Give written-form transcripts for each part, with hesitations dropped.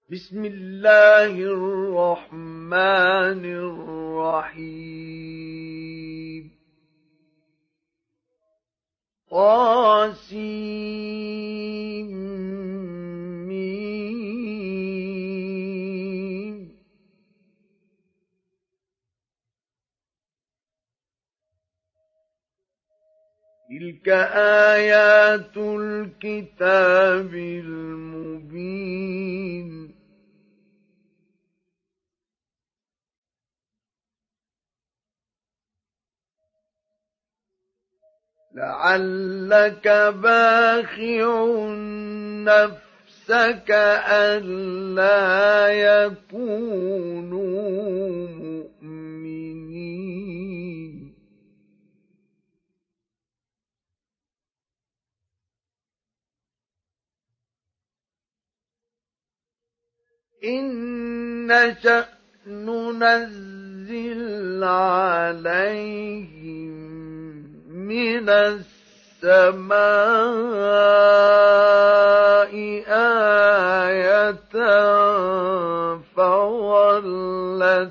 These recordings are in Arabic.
بسم الله الرحمن الرحيم طاسيم تلك آيات الكتاب المبين لعلك باخع نفسك ألا يكونوا مؤمنين إن نشأ ننزل عليهم من السماء آية فظلت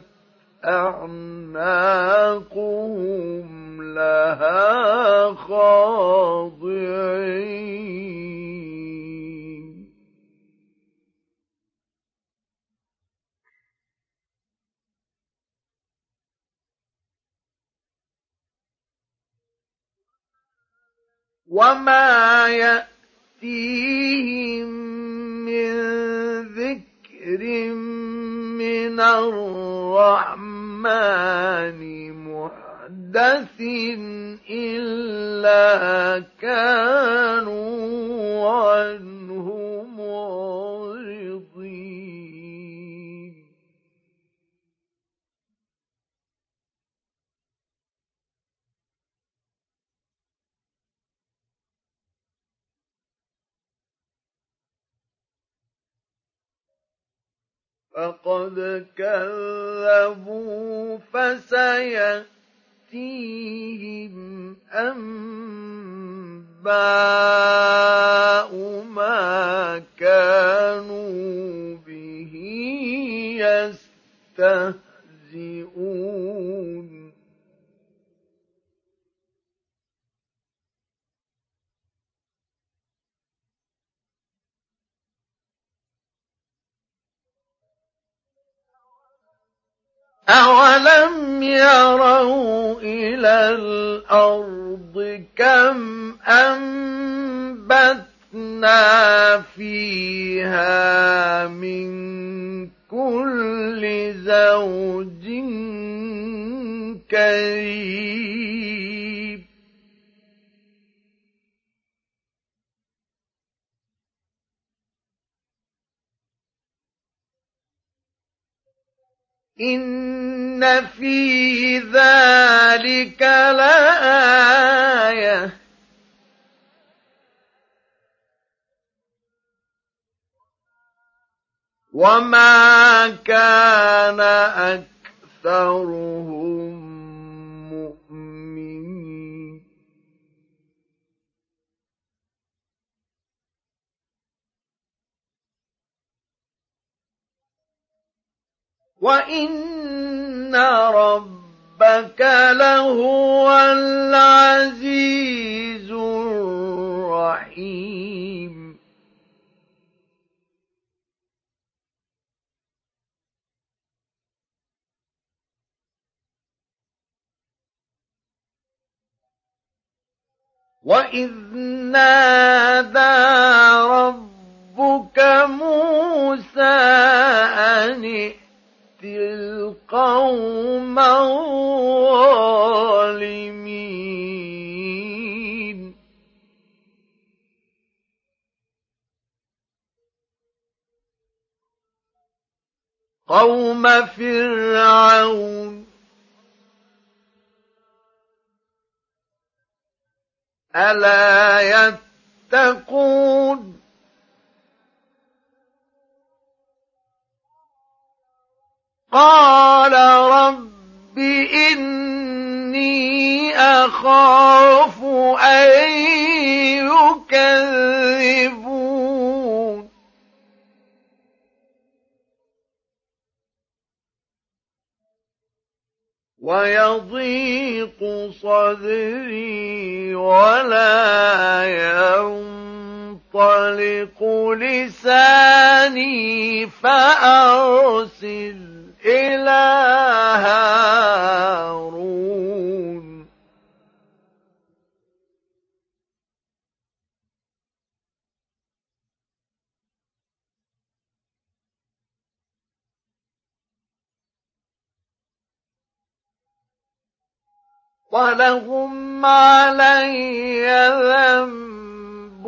أعناقهم لها خاضعين وما يأتيهم من ذكر من الرحمن محدث إلا كانوا عنه معرضين فقد كذبوا فسيأتيهم أنباء ما كانوا به يستهزئون أولم يروا إلى الأرض كم أنبتنا فيها من كل زوج كريم إن في ذلك لآية وما كان أكثرهم مؤمنين وإن ربك لهو العزيز الرحيم وإذ نادى ربك موسى أن القوم الظالمين قوم فرعون ألا يتقون قال رب إني أخاف أن يكذبون ويضيق صدري ولا ينطلق لساني فأرسل إلى هارون. ولهم علي ذنب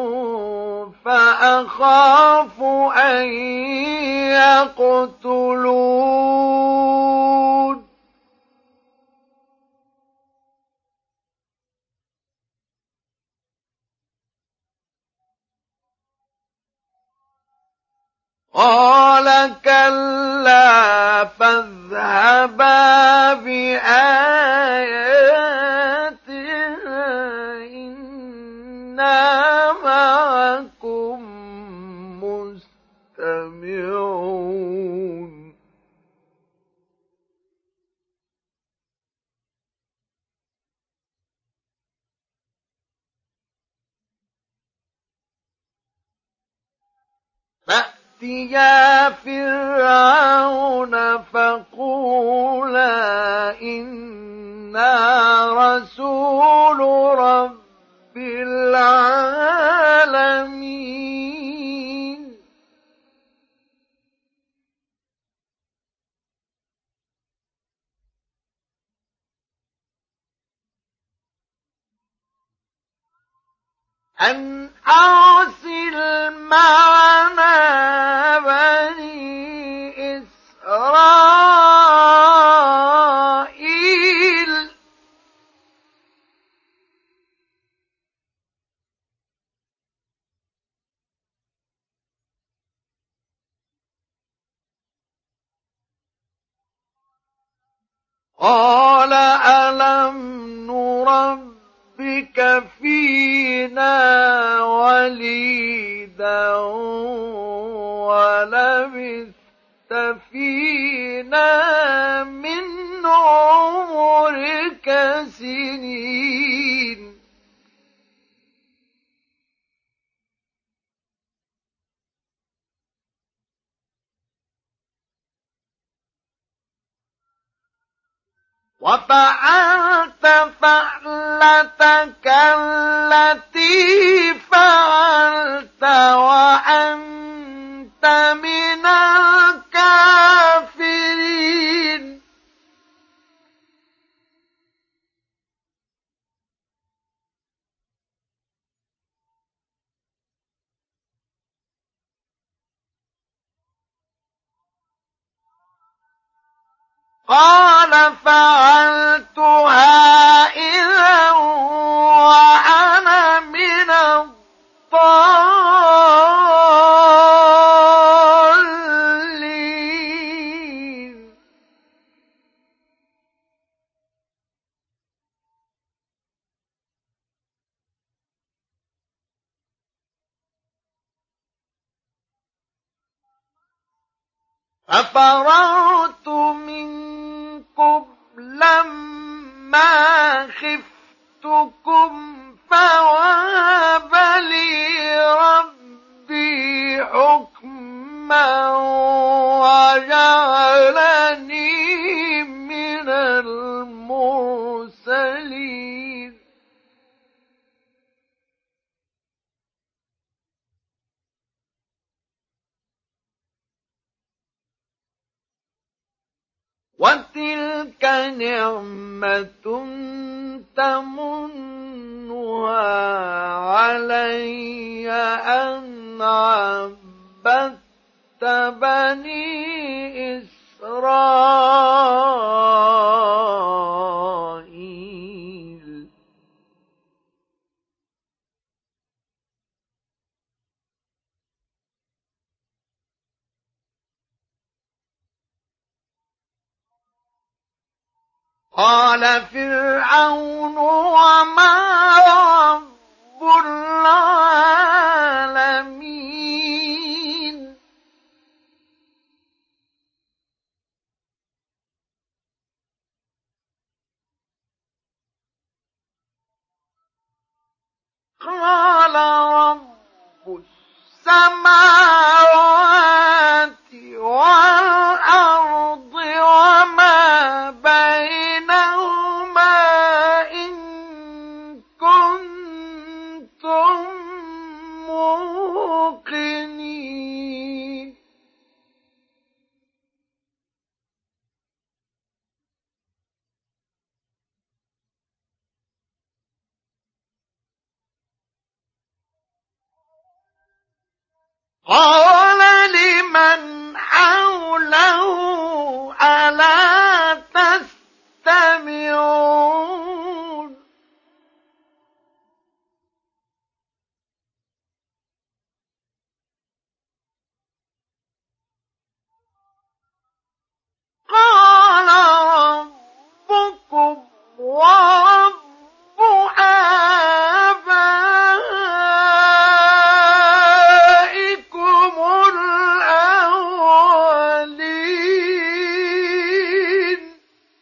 فأخاف أن يقتلون. قال كلا فاذهبا بآياتنا إنا معكم مستمعون. فأتيا فرعون فقولا إنا رسول رب العالمين. أن أرسل معنا بني إسرائيل. قال ألم نربك فينا وليدا ولبثت فينا من عمرك سنين. وفعلت فعلتك التي فعلت وأنت من الكافرين. قال فعلتها إذا وأنا من الضالين. ففررت منكم لما خفتكم فوهب لي ربي حكما وجعلني من المرسلين. وتلك نعمة تمنها علي أن عبدت بني إسرائيل. قال فرعون وما رب العالمين. قال رب السماوات والأرض وما بينهما إن كنتم موقنين قال لمن حوله ألا تستمعون قال ربكم ورب آبائكم الأولين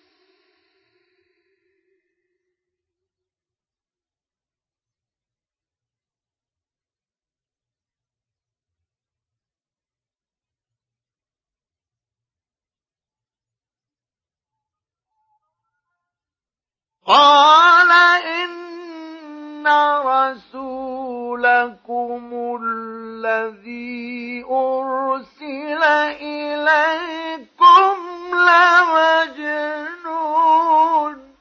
قال إن رسولكم الذي أرسل إليكم لمجنون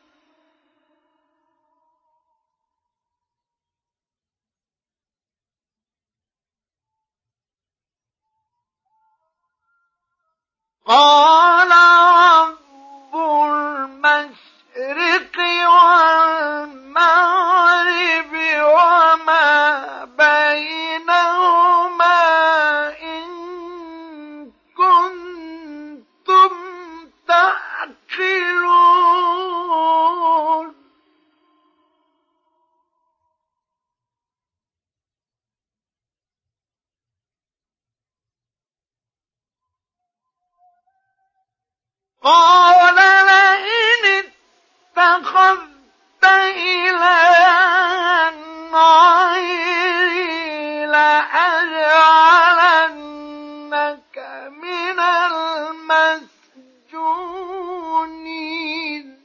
قال رب المشرق والمغرب وما بينهما إن كنتم تعقلون قال لئن اتخذت إلها غيري لأجعلنك من المسجونين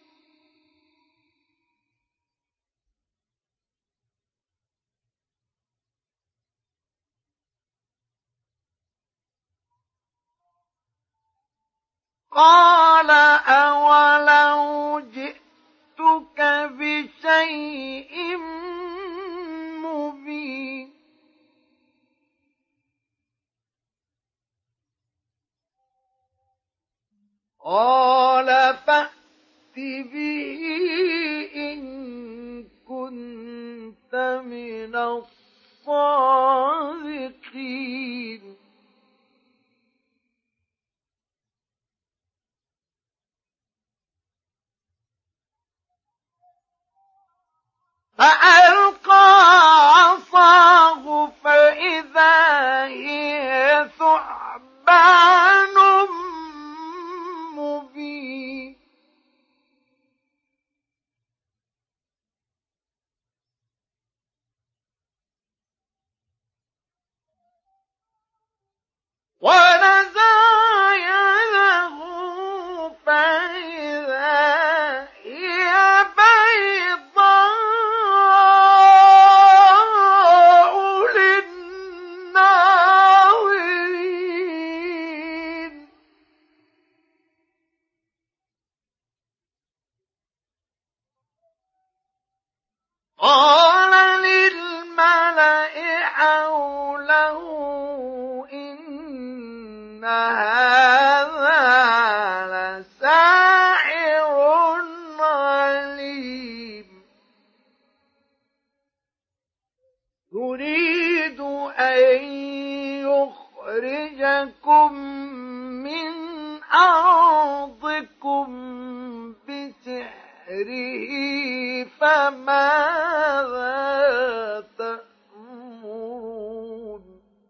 قال أولو جئتك بشيء مبين قال فأت به إن كنت من الصادقين فألقى عصاه فإذا هي ثعبان مبين ونزع يده فإذا هي بيضاء للناظرين قال للملأ حوله إن هذا لساحر عليم يريد أن يخرجكم من أرضكم بسحره فماذا تأمرون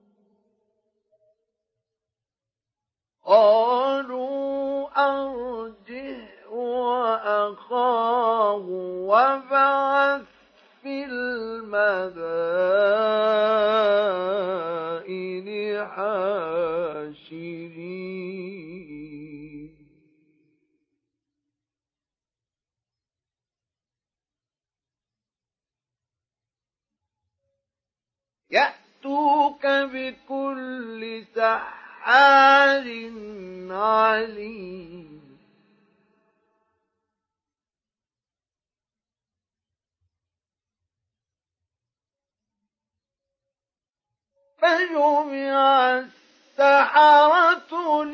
قالوا أرجه وأخاه وابعث في المدينة المدائن حاشرين يأتوك بكل سحار عليم فجمع السحرة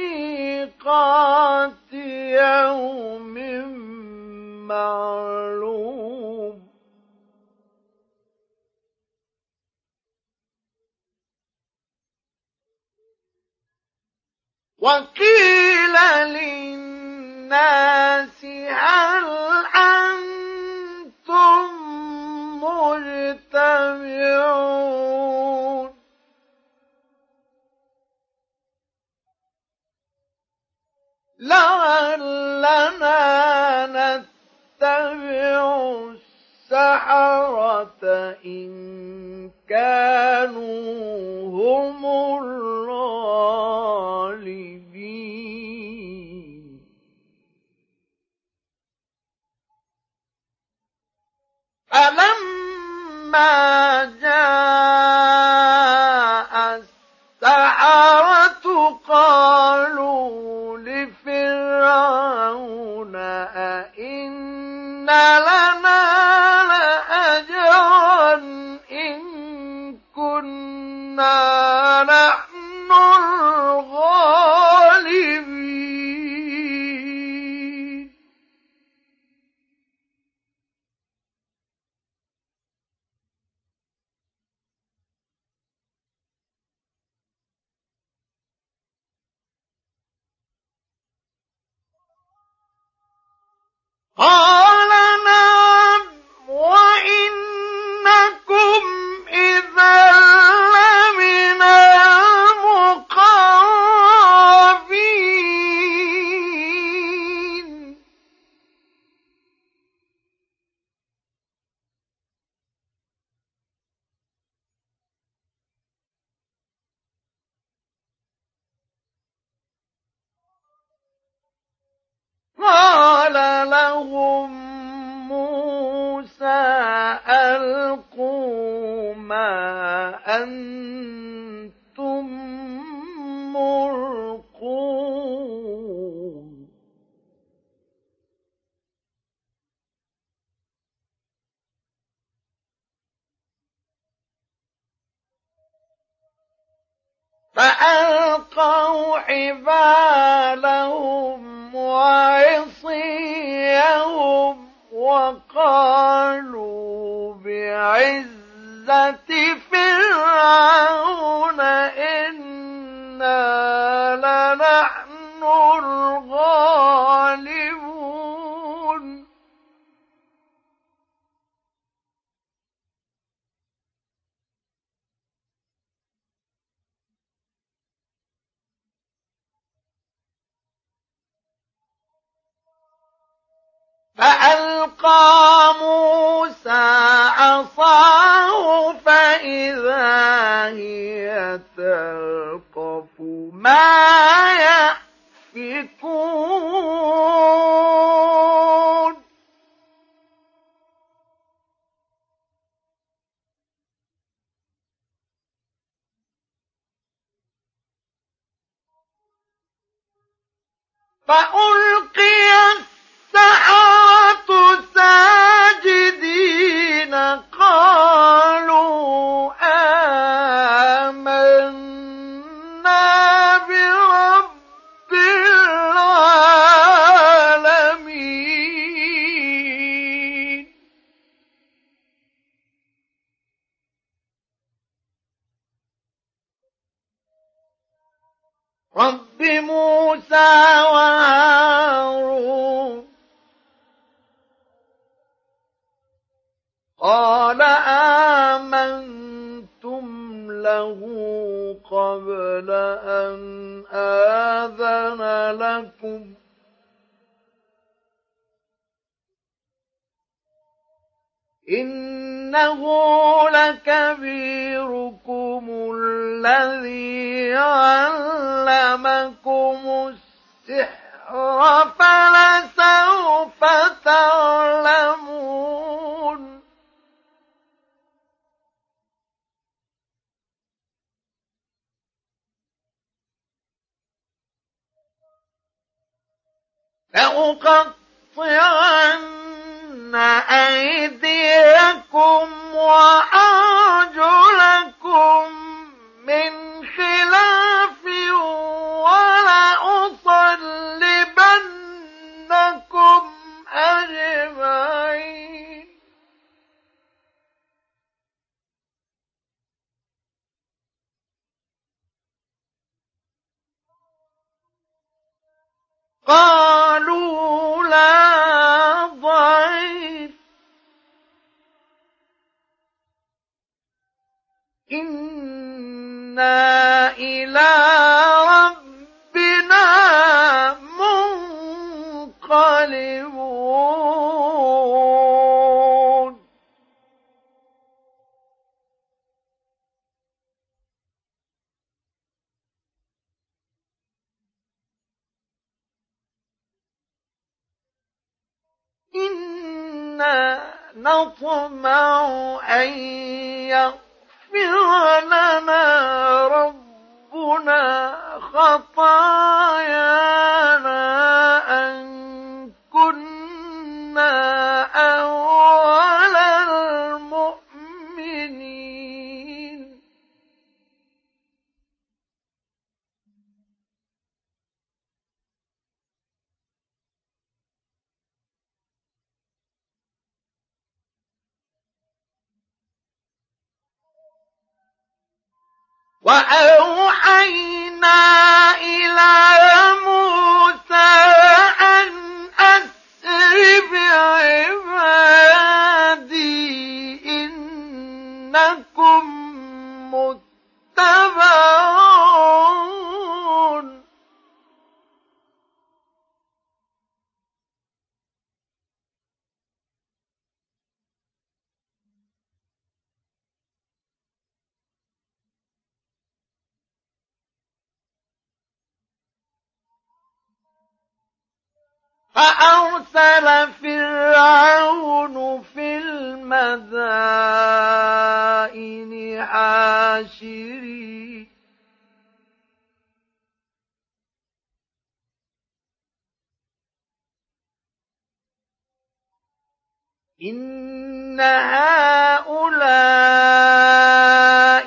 لميقات يوم معلوم وقيل للناس هل أنتم مجتمعون لعلنا نتبع السحرة إن كانوا هم الغالبين فلما جاء السحرة قالوا لفرعون أئن لنا لأجرا إن كنا نحن الغالبين قال نعم وإنكم إذا لمن المقربين قال لهم موسى ألقوا ما أنتم ملقون فألقوا حبالهم وعصيهم وقالوا بعزة فرعون إنا لنحن الغالبون فألقى موسى عصاه فإذا هي تلقف ما يأفكون فألقي السحرة ساجدين قالوا آمنا برب العالمين رب موسى وهارون قال آمنتم له قبل أن آذن لكم إنه لكبيركم الذي علمكم السحر فلسوف تعلمون لأقطعن أيديكم وأرجلكم من خلاف ولأصلبنكم أجمعين قالوا لا ضير إنا إلى ربنا منقلبون إنا نطمع أن يغفر لنا ربنا خطايانا أن كنا أول المؤمنين وأوحينا إلى موسى أن أسر بعبادي إنكم متبعون فأرسل فرعون في المدائن حاشرين إن هؤلاء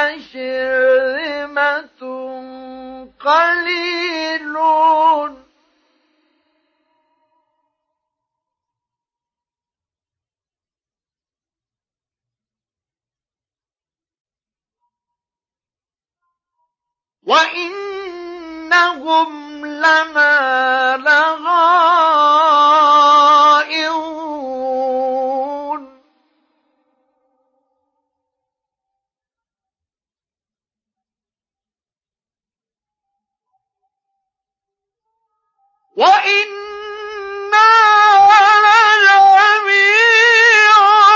لشرذمة قليلون وإنهم لنا لغائظون وإنا لجميع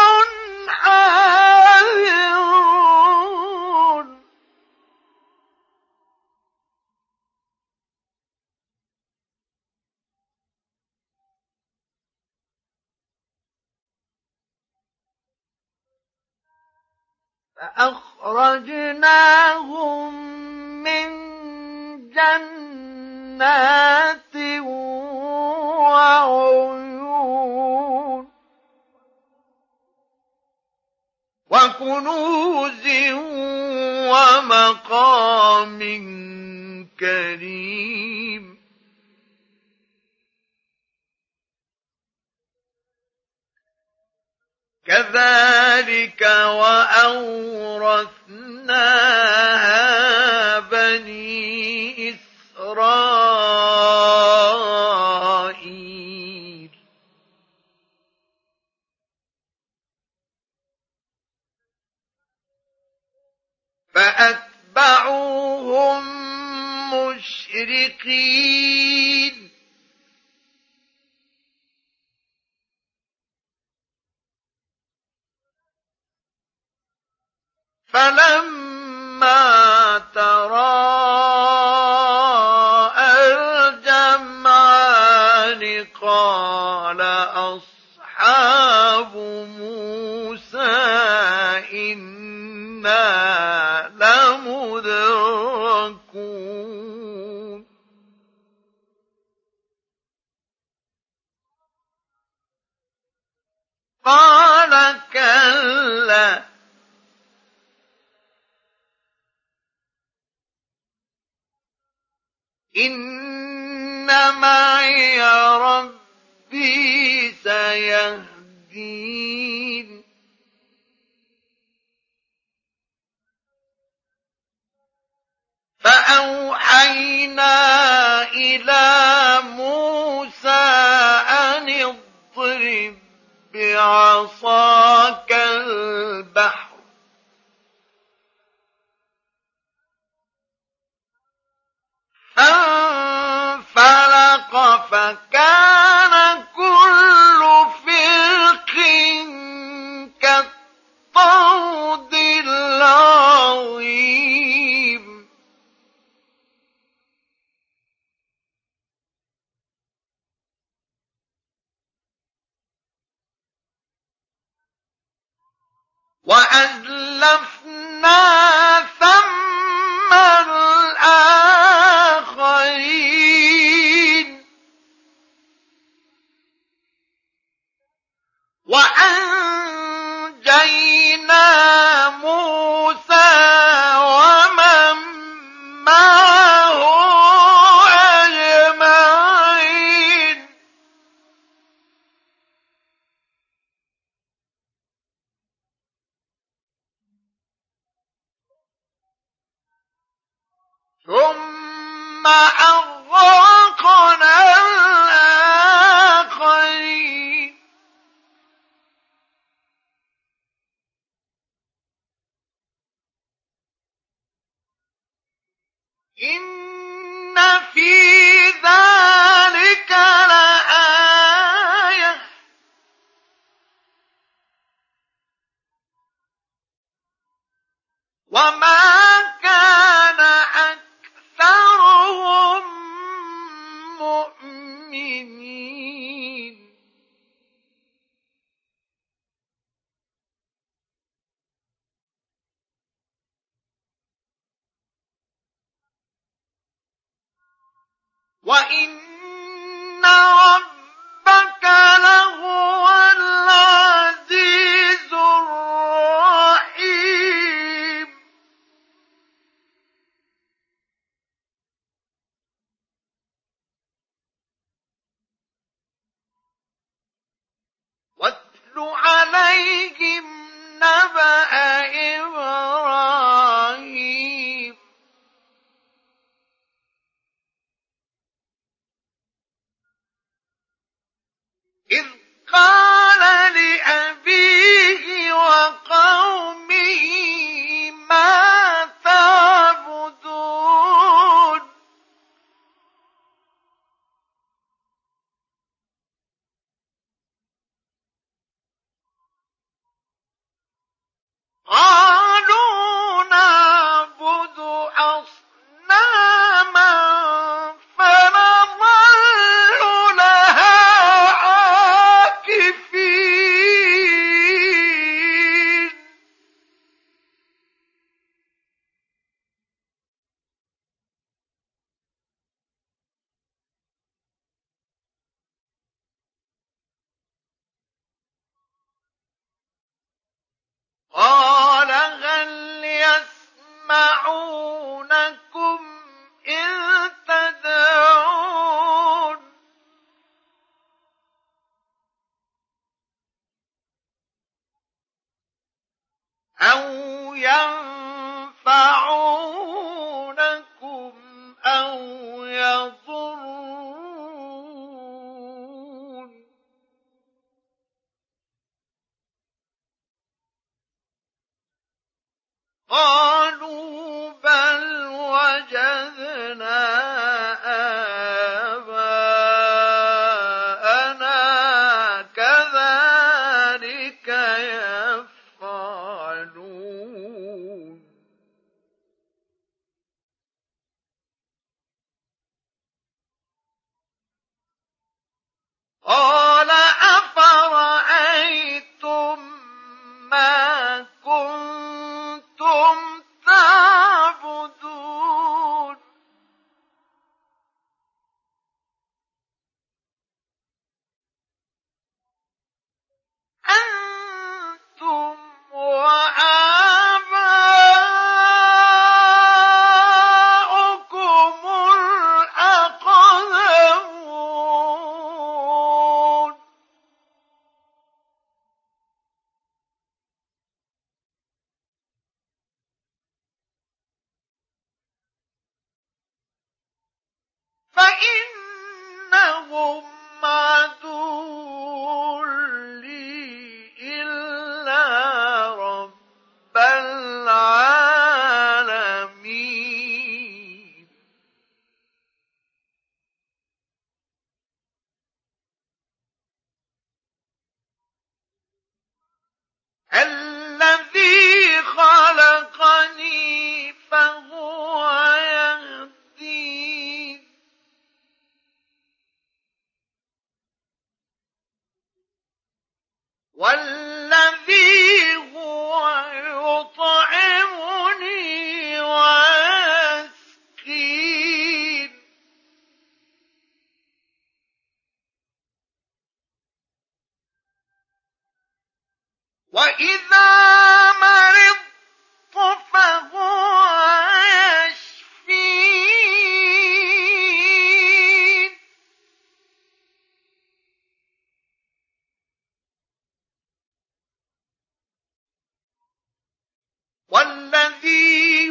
حاذرون فأخرجناهم من جنات وعيون وكنوز ومقام كريم كذلك وأورثناها بني إسرائيل فأتبعوهم مشرقين كلا إن معي ربي سيهدين فأوحينا إلى موسى أن اضرب بعصاك البحر فانفلق فكان كل فرق كالطود العظيم وأزلفنا ثم الآخرين وأنجينا موسى ومن معه أجمعين ثم أغرقنا الآخرين إن في ذلك لآية وما كان أكثرهم مؤمنين وإن ربك لهو العزيز الرحيم واتل عليهم نبأ إبراهيم إذ قال لأبيه وقومه ما تعبدون قالوا نعبد أصناما فنظل لها عاكفين قال هل يسمعونكم إذ تدعون أو ينفعونكم أو يضرون قالوا بل وجدنا آباءنا كذلك يفعلون قال أفرأيتم ما كنتم تعبدون أنتم لهم عدو لي إلا رب العالمين الذي خلقني فهو يهدين والذي هو يطعمني ويسقين وإذا مرضت فهو يشفين والذي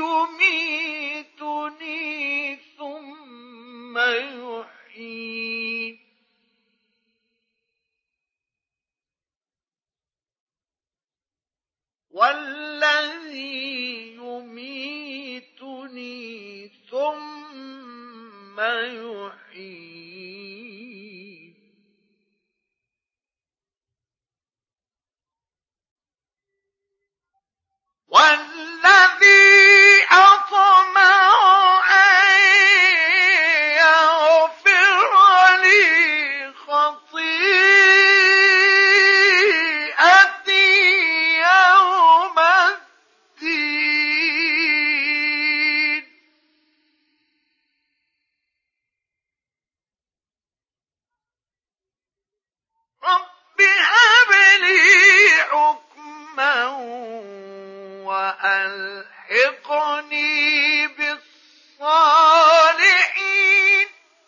يميتني ثم يحيين والذي يميتني ثم يحيين والذي أطمع أن يغفر لي خطيئتي يوم الدين رب هب لي حكما وألحقني بالصالحين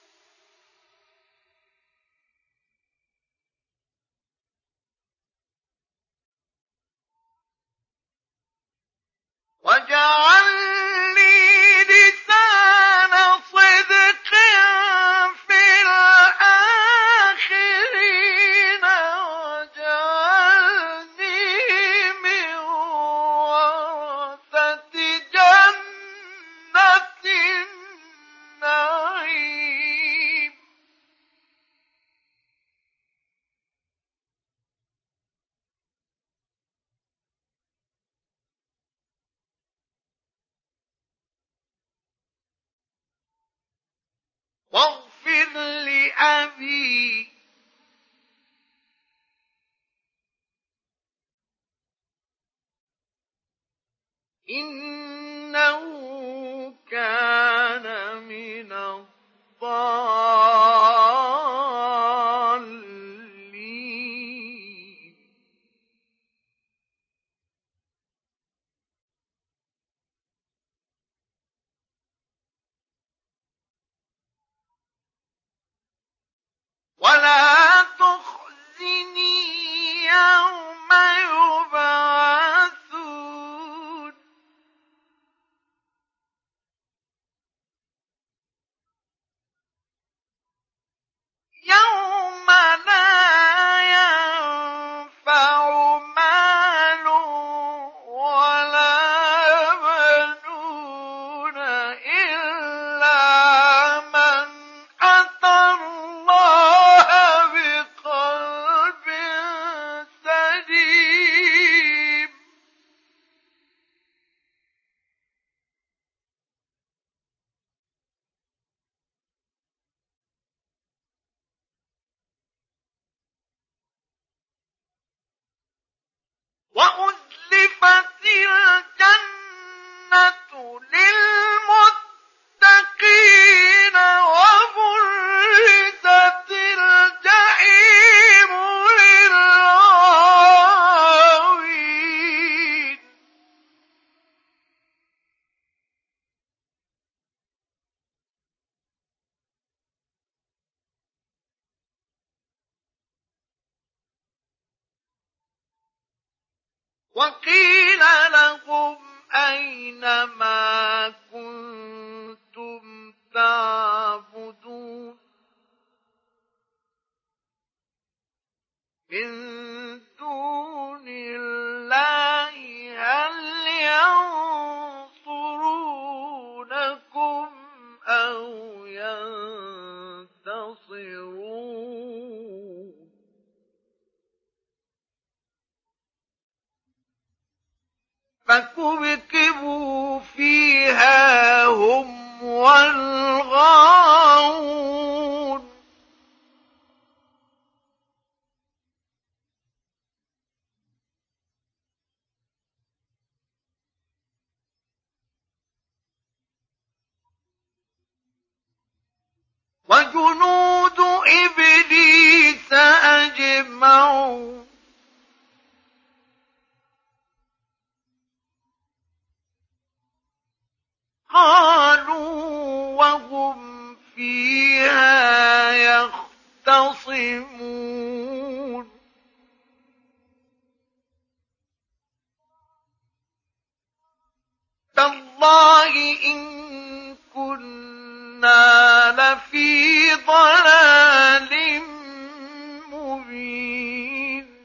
واجعل لي لسان صدق في الآخرين واجعلني من ورثة جنة النعيم واغفر لأبي إنه كان من الضالين ولا تخزني يوم يبعثون يوم لا ينفع مال ولا بنون إلا من أتى الله بقلب سليم وأزلفت الجنة للمتقين وبرزت الجحيم للغاوين وقيل لهم أين ما كنتم تعبدون من دون الله هل ينصرونكم أو ينتصرون فكبكبوا فيها هم والغاوون وجنود إبليس أجمعون قالوا وهم فيها يختصمون تالله إن كنا لفي ضلال مبين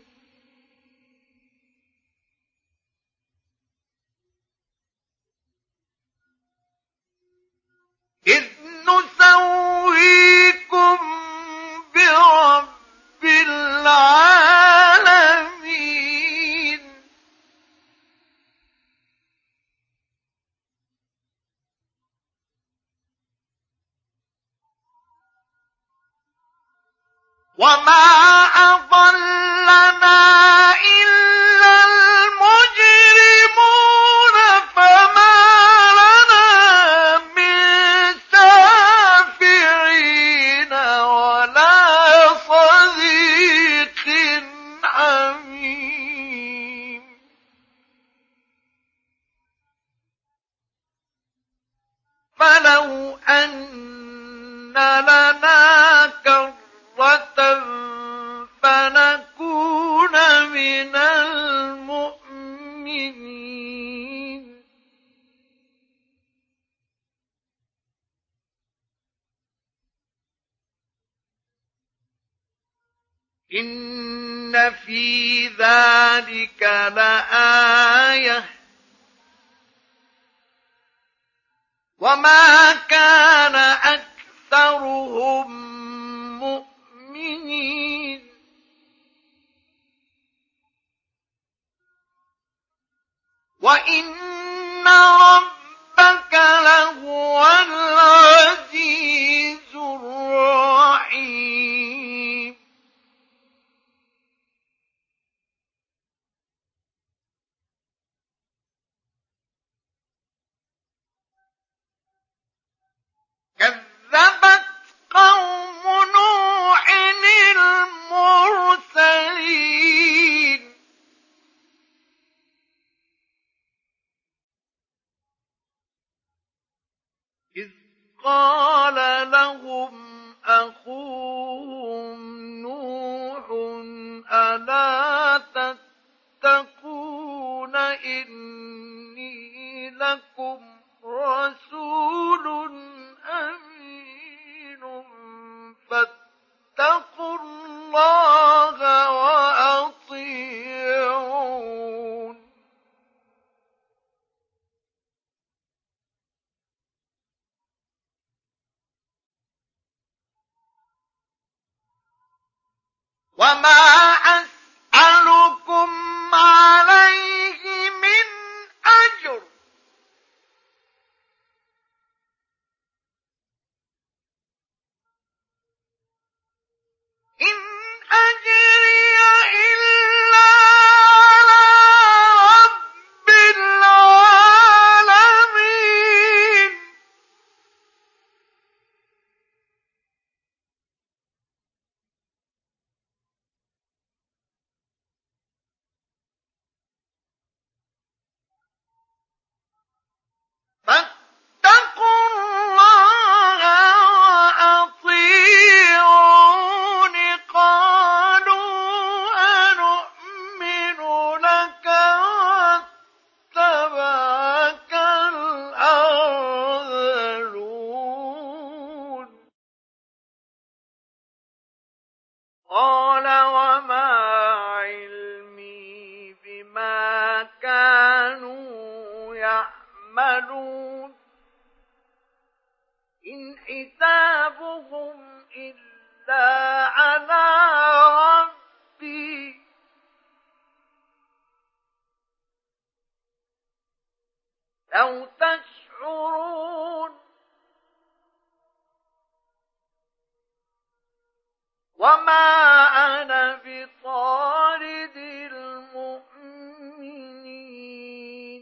إذ نسويكم برب العالمين وما أضلنا إلا المجرمون فما لنا من شافعين ولا صديق حميم فلو أن لنا كرة فنكون من المؤمنين إن في ذلك لآية وما كان أكثرهم مؤمنين وإن ربك لهو العزيز الرحيم كذبت قوم نوح المرسلين إذ قال لهم أخوهم نوح ألا تتقون إني لكم رسول أمين فاتقوا الله وأطيعون وما أسألكم عليه من أجر إن أجري إلا على رب العالمين فاتقوا الله وأطيعون قالوا أنؤمن لك واتبعك الأرذلون قال وما إن حسابهم إلا على ربي لو تشعرون وما أنا بطارد المؤمنين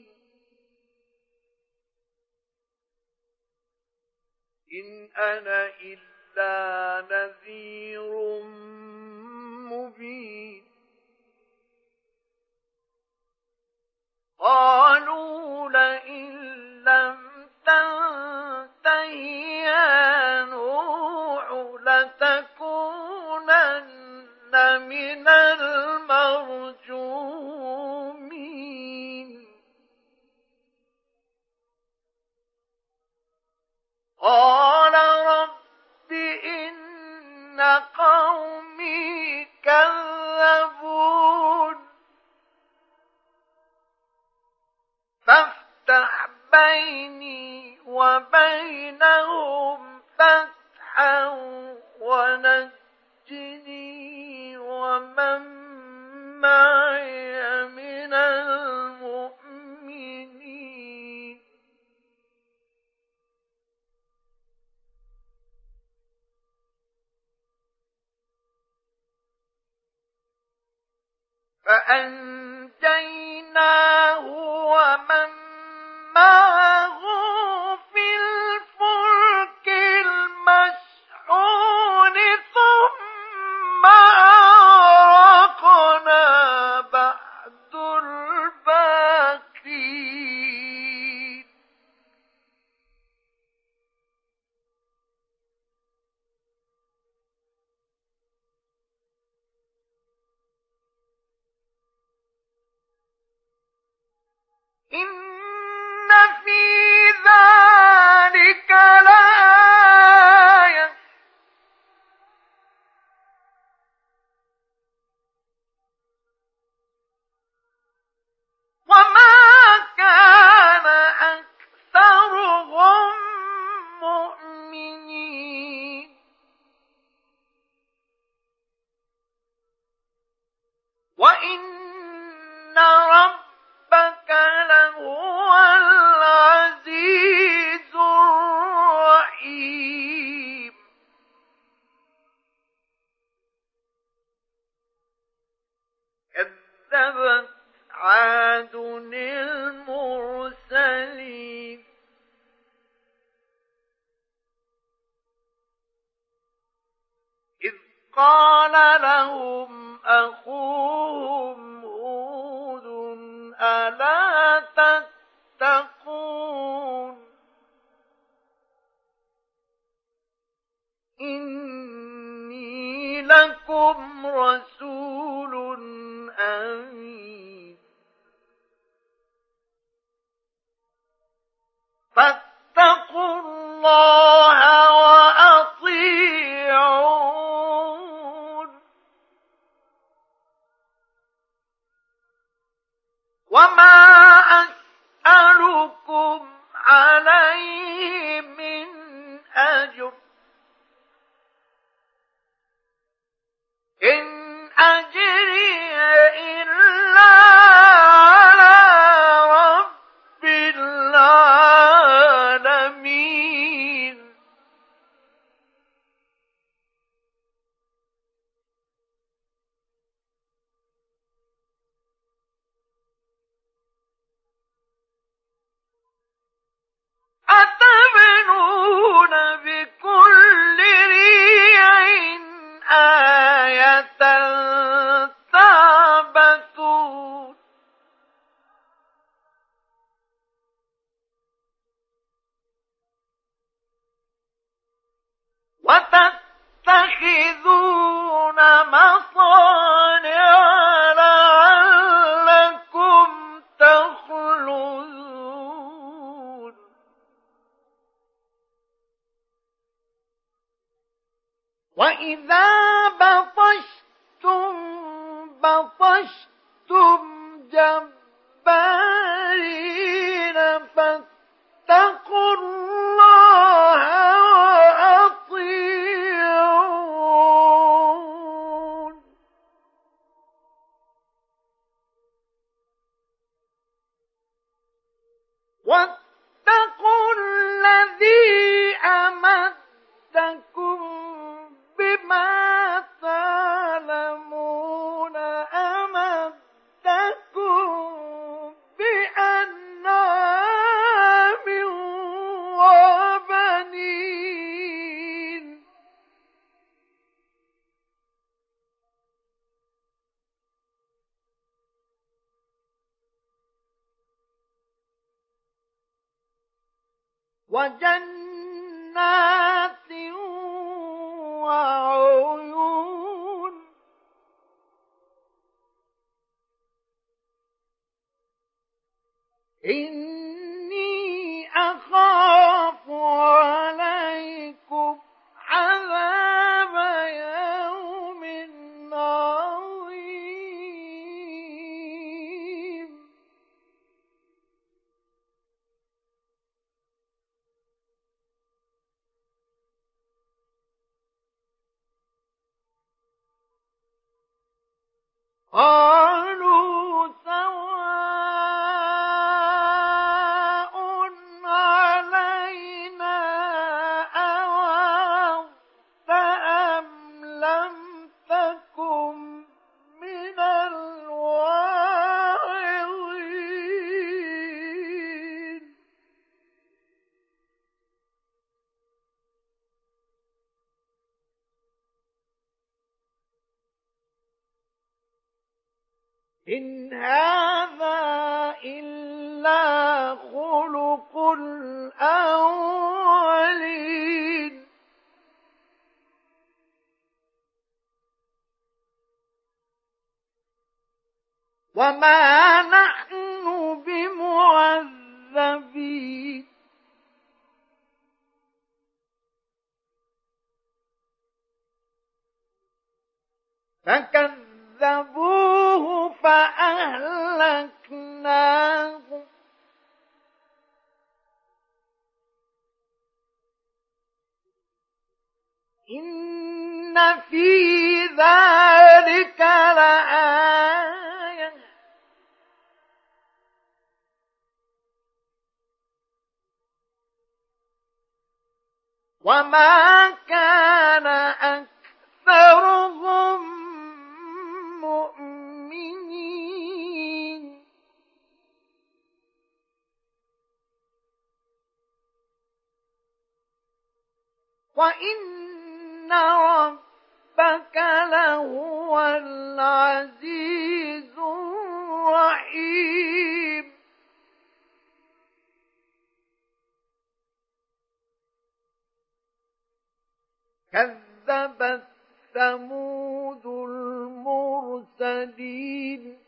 إن أنا إلا نذير مبين قالوا لئن لم تنته يا نوح لتكونن من المرجومين قال رب إن قومي كذبون فافتح بيني وبينهم فتحا ونجني ومن معي من المؤمنين فأنجيناه ومن معه في الفلك المشحون ثم أغرقنا بعد الباقين إن في ذلك لآية وما كان أكثرهم مؤمنين وإن ربك لهو العزيز الرحيم كذبت عاد المرسلين إذ قال لهم أخوهم هود ألا تتقون إني لكم رسول أمين فاتقوا الله وأطيعون وما أسألكم عليه من أجر إن أجري إلا على رب العالمين أتبنون بكل ريع آية تعبثون وتتخذون مصانع لعلكم تخلدون وإذا بطشتم بطشتم جبارين فاتقوا الله وجنات وعيون إني أخاف عليكم عذاب يوم عظيم قالوا سواء علينا أوعظت أم لم تكن من الواعظين إن هذا إلا خلق الأولين وما نحن بمعذبين فكذبوه فأهلكناه إن في ذلك لآية وما كان أكثرهم مؤمنين وإن ربك لهو العزيز الرحيم كذبت ثمود المرسلين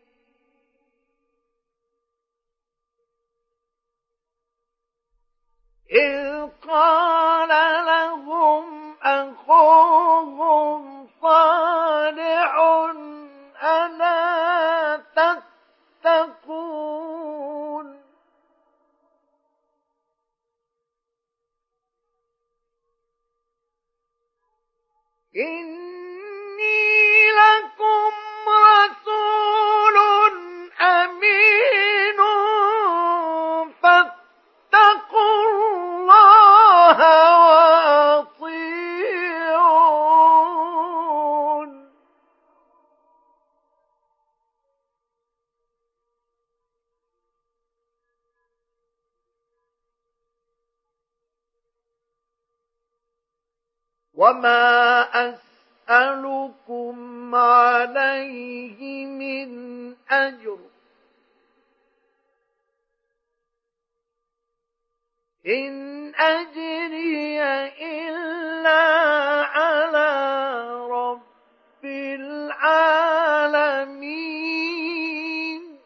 إذ قال لهم أخوهم صالح ألا تتقون إني لكم رسول أمين فاتقوا الله وأطيعون وما أسألكم عليه من أجر إن أجري إلا على رب العالمين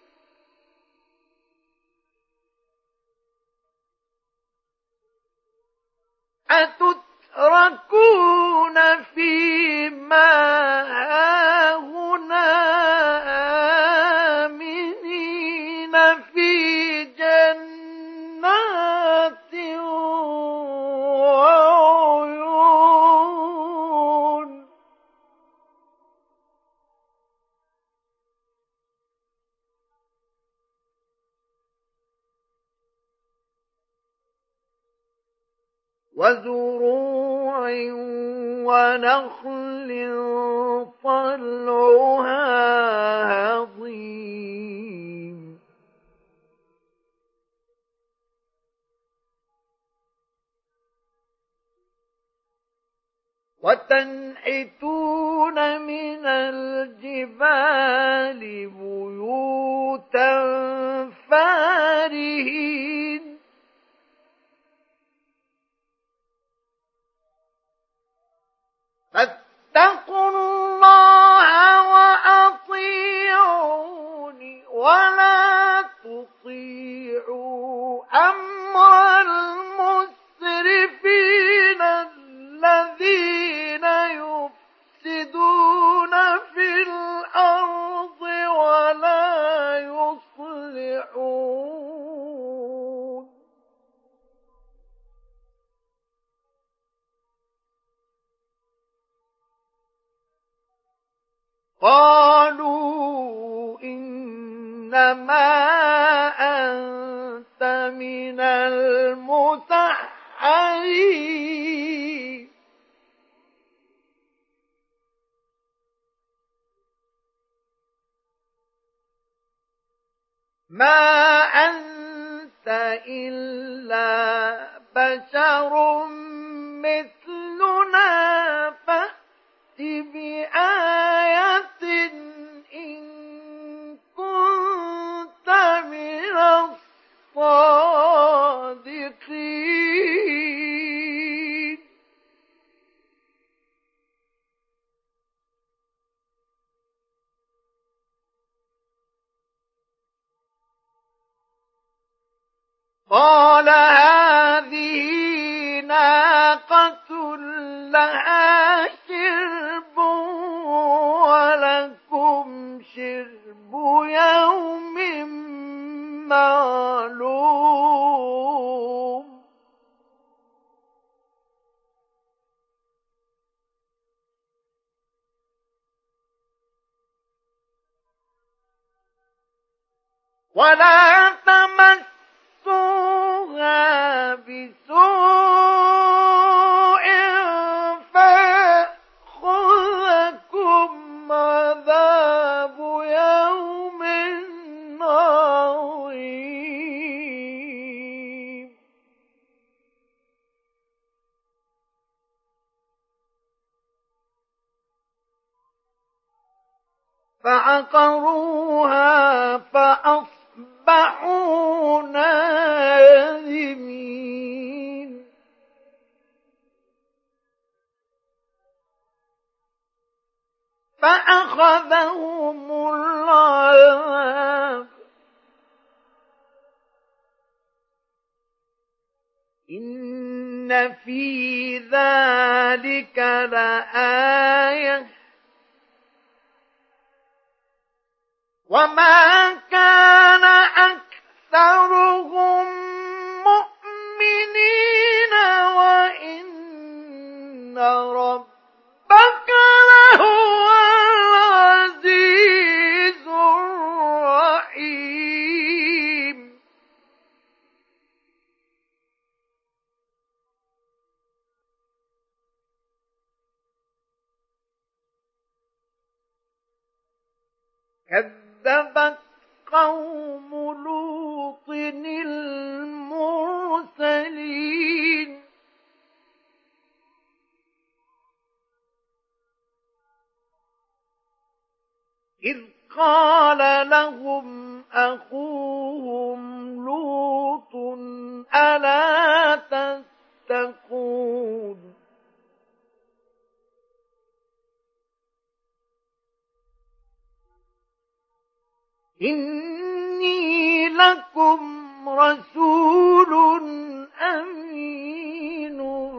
أتتركون فيما هاهنا آمنين في جنات وعيون وزروع ونخل طلعها هضيم وتنحتون من الجبال بيوتا فارهين فاتقوا الله وأطيعوني ولا تطيعوا أمر المسرفين الذين يفسدون في الأرض ولا يصلحون. قالوا إنما أنت من المسحرين ما أنت إلا بشر مثلنا فأت بآية إن كنت من الصادقين. قال هذه ناقة لها شرب ولكم شرب يوم معلوم. ولا تمسوها بسوء فيأخذكم عذاب يوم عظيم. فعقروها فأصبحوا نادمين. فأخذهم العذاب إن في ذلك لآية وما كان أكثرهم مؤمنين وإن ربك لهو العزيز الرحيم. كذبت قوم لوط المرسلين إذ قال لهم أخوهم لوط ألا تتقون إني لكم رسول أمين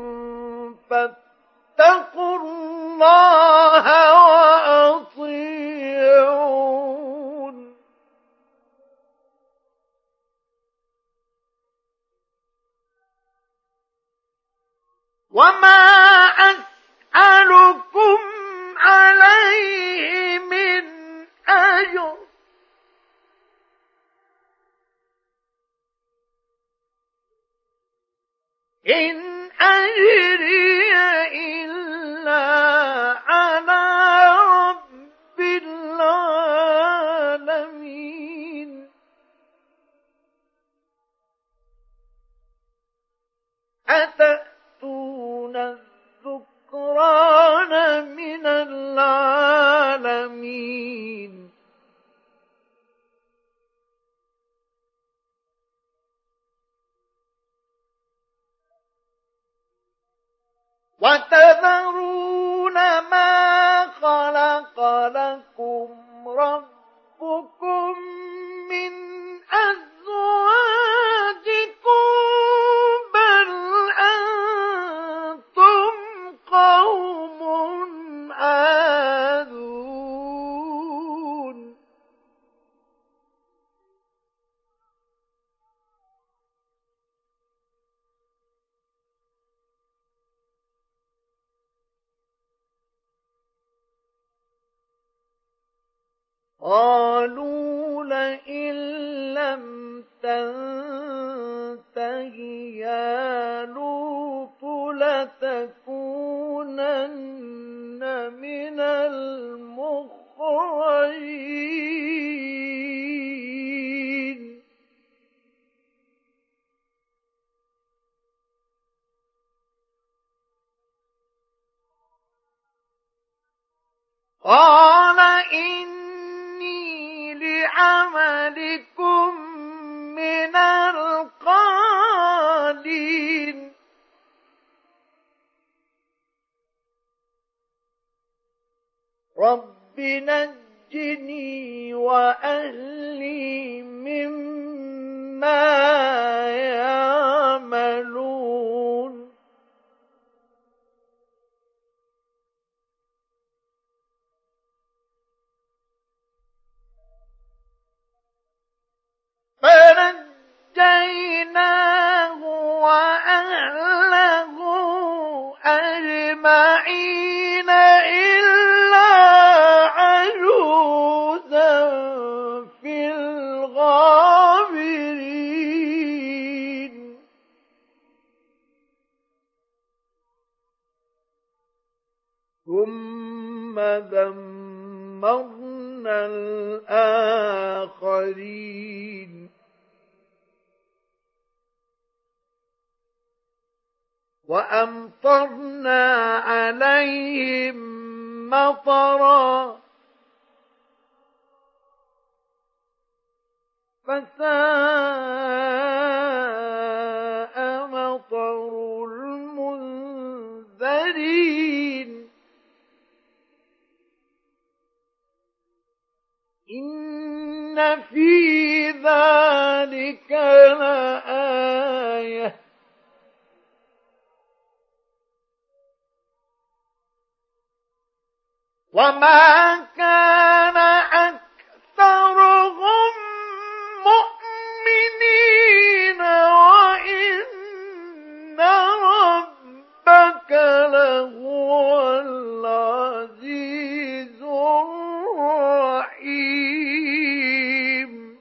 فاتقوا الله وأطيعون. وما أسألكم عليه من أجر إن أجري إلا على رب العالمين. أتأتون الذكران من العالمين وتذرون ما خلق لكم ربكم من أزواجكم بل أنتم قوم عادون قالوا لئن لم تنته يا لوط لتكونن من المخرجين قال إني لعملكم من القالين رب نجني وأهلي مما يعملون فنجيناه وأهله أجمعين إلا عجوزا في الغابرين ثم دمرنا الآخرين وأمطرنا عليهم مطرا فساء مطر المنذرين إن في ذلك لآية وما كان أكثرهم مؤمنين وإن ربك لهو العزيز الرحيم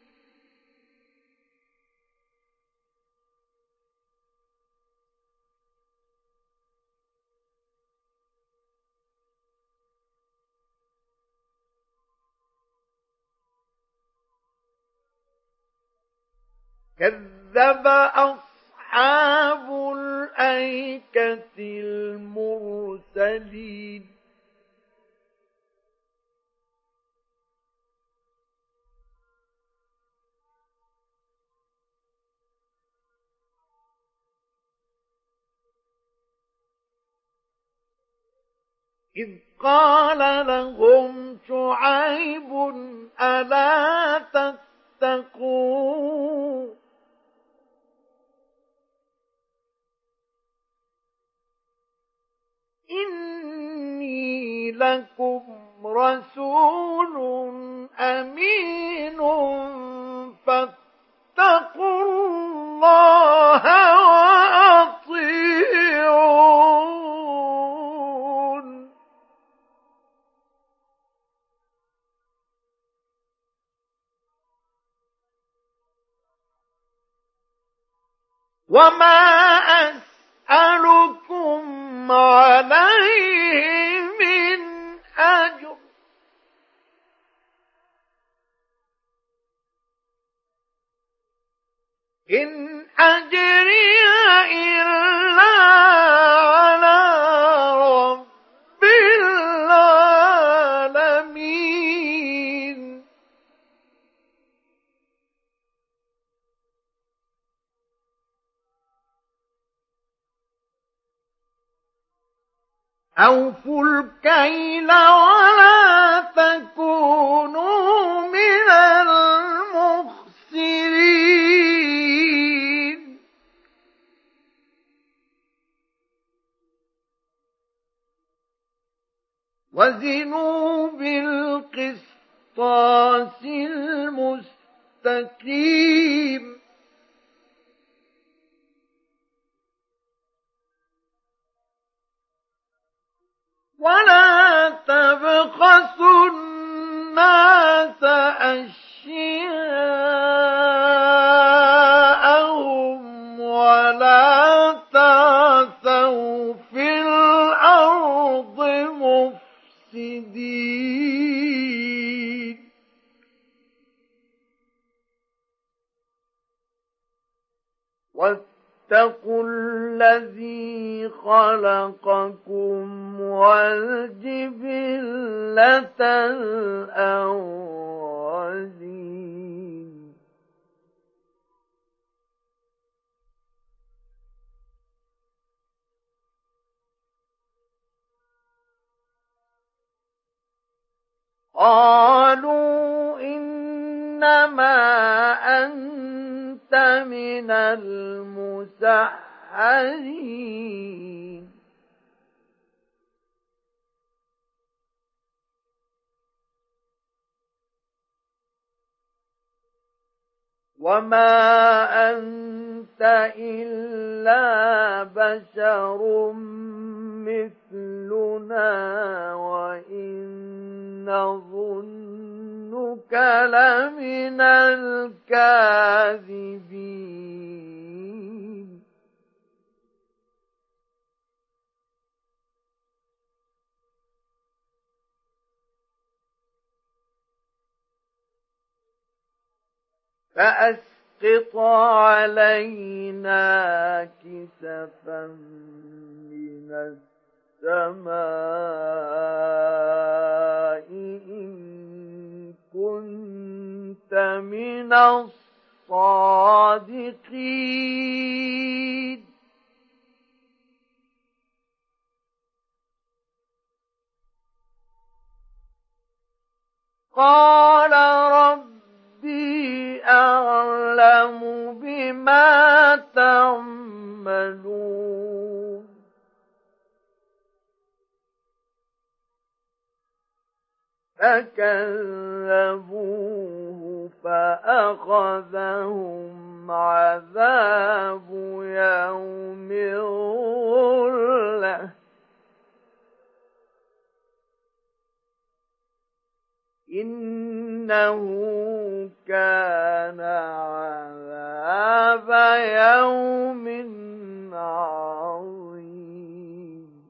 كذب أصحاب الأيكة المرسلين إذ قال لهم شعيب ألا تتقون إني لكم رسول أمين فاتقوا الله وأطيعون وما أسألكم عليه من أجر إن أجري إلا على رب العالمين أوفوا الكيل ولا تكونوا من المخسرين وزنوا بالقسطاس المستقيم ولا تبخسوا الناس أشياءهم ولا تعثوا في الأرض مفسدين واتقوا الذي خلقكم والجبلة الأولين قالوا إنما أنت من المسحرين وما أنت إلا بشر مثلنا وإن نظنك لمن الكاذبين فأسقط علينا كسفا من السماء إن كنت من الصادقين قال ربي أعلم بما تعملون فكذبوه فأخذهم عذاب يوم الظلة إنه كان عذاب يوم عظيم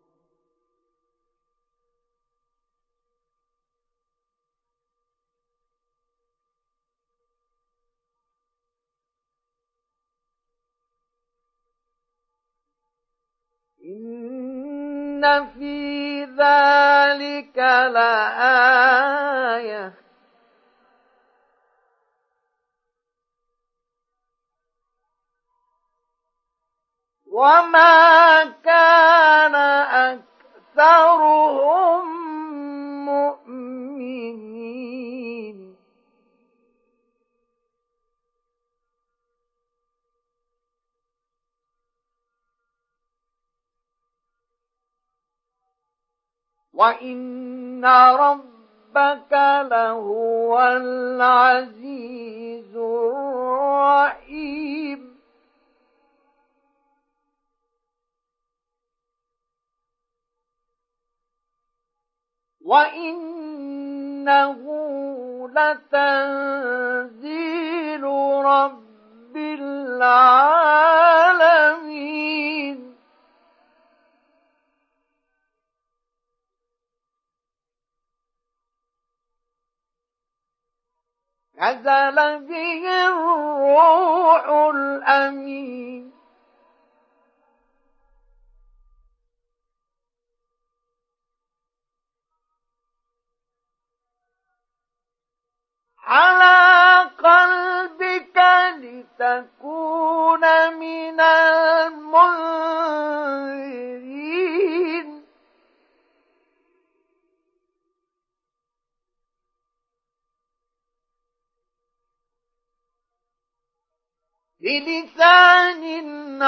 إن في ذلك لآية وما كان أكثرهم مؤمنين وإن ربك لهو العزيز الرحيم وإنه لتنزيل رب العالمين نزل به الروح الأمين على قلبك لتكون من المنذرين بلسان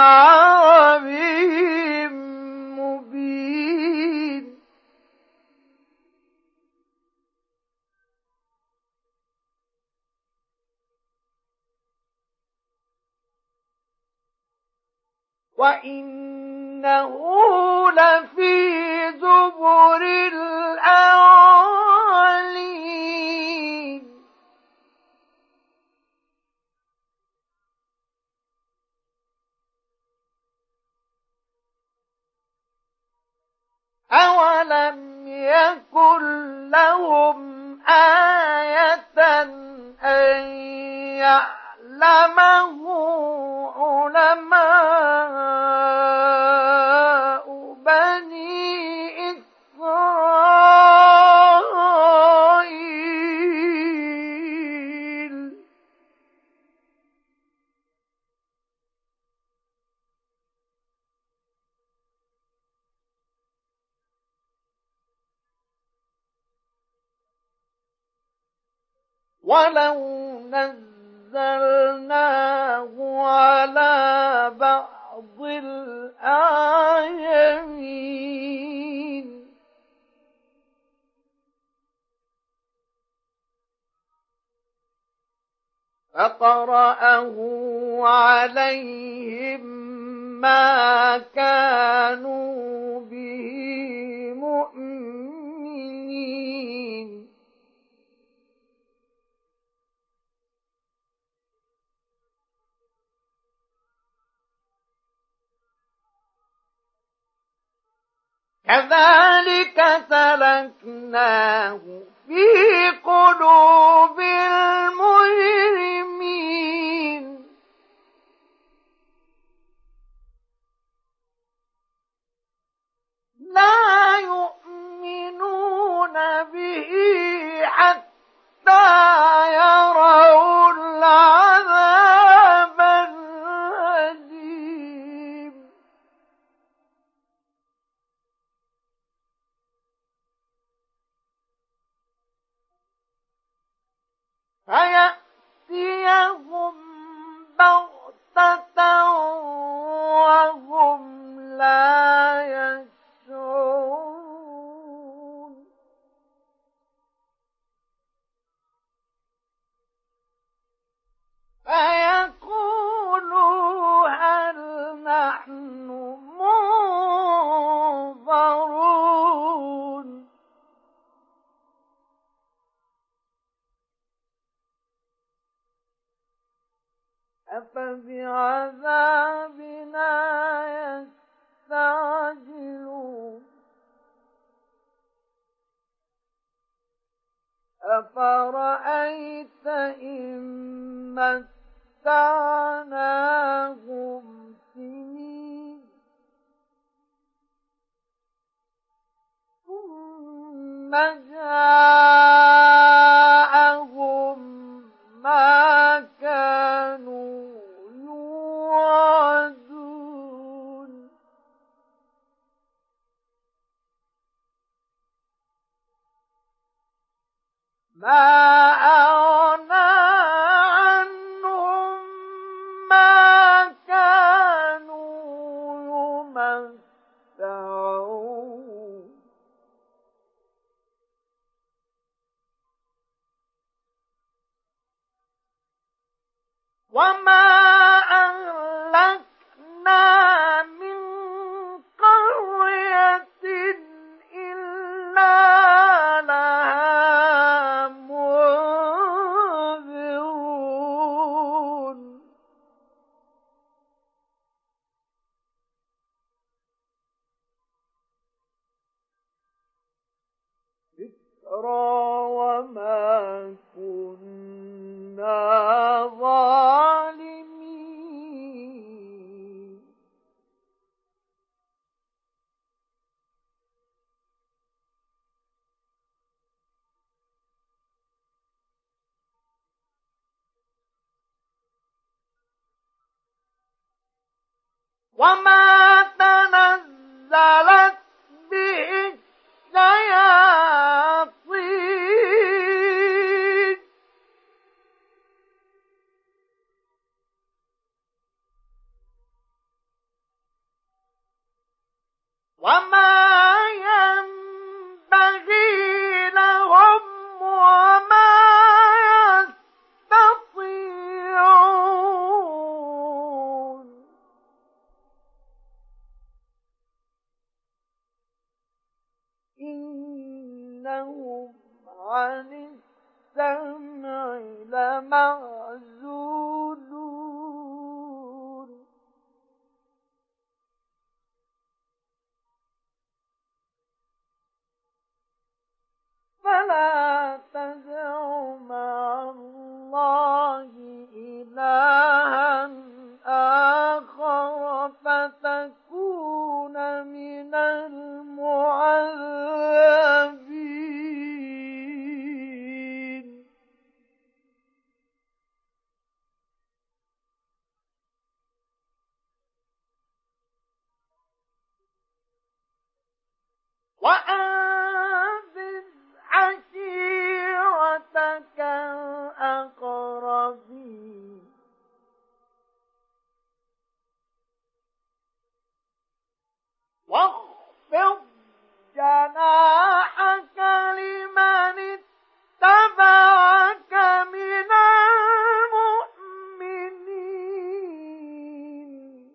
عربي مبين وإنه لفي زبر الأولين أولم يكن لهم آية أن يعلمه علماء بني إسرائيل ولو نزلناه على بعض الأعجمين فقرأه عليهم ما كانوا به مؤمنين كذلك سلكناه في قلوب المجرمين لا يؤمنون به حتى يروا العذاب الأليم فيأتيهم بغتة وهم لا يشعرون فيقولوا هل نحن منظرون أفبعذابنا يستعجلون أفرأيت إن متعناهم سنين ثم جاءهم ما كانوا يوعدون ما أغنى عنهم ما كانوا يمتعون وما أهلكنا من قرية إلا لها منذرون ذكرى وما كنا ظالمين وما تنزلت به الشياطين وما ينبغي لهم وما يستطيعون إنهم عن السمع لمعزولون فلا تدع مع الله إلها آخر فتكون من المعذبين وأنذر عشيرتك الأقربين واخفض جناحك لمن اتبعك من المؤمنين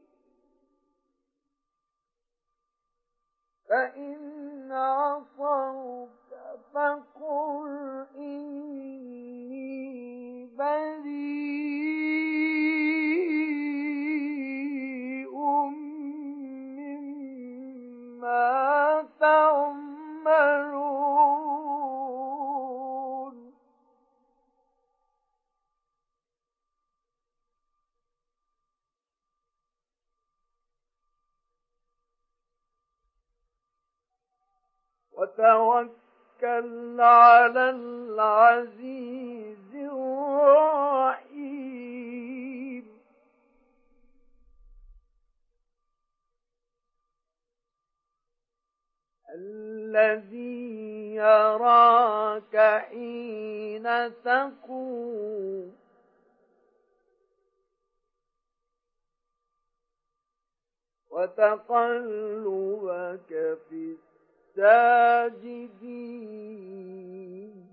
فإن عصوك فقل إني بريء مما تعملون وتوكل على العزيز الرحيم الذي يراك حين تقوم وتقلبك في الساجدين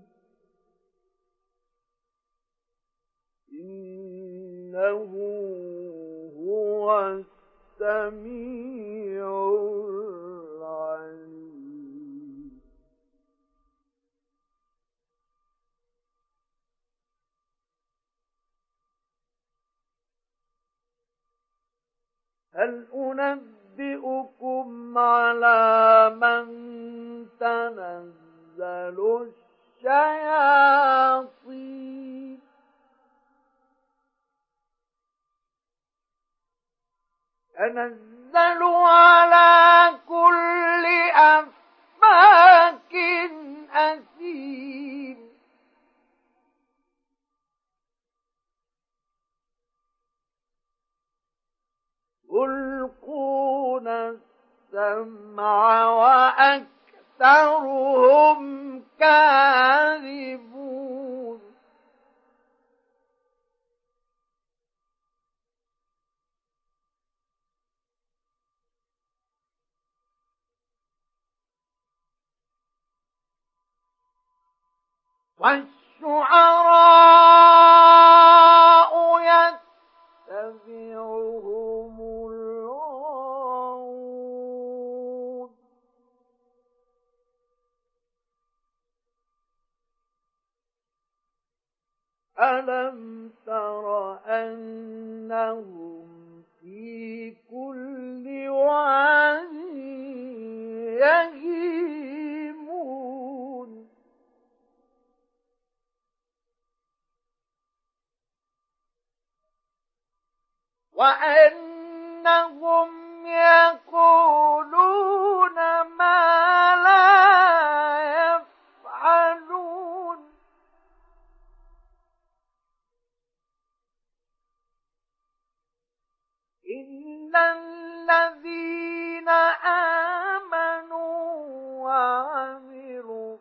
إنه هو السميع العليم هل أنبئكم على من تنزل الشياطين تنزل على كل أفاك أثيم يلقون السمع وأكثرهم كاذبون والشعراء يتبعهم الغاوون ألم تر أنهم في كل واد يهيمون وأنهم يقولون ما لا يفعلون إلا الذين آمنوا وعملوا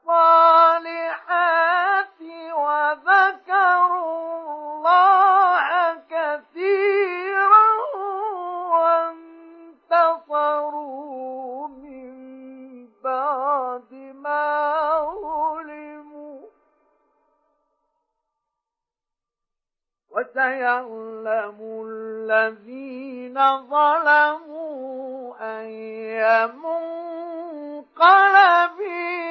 الصالحات وذكروا الله كثيرا وسيعلم الذين ظلموا أي منقلب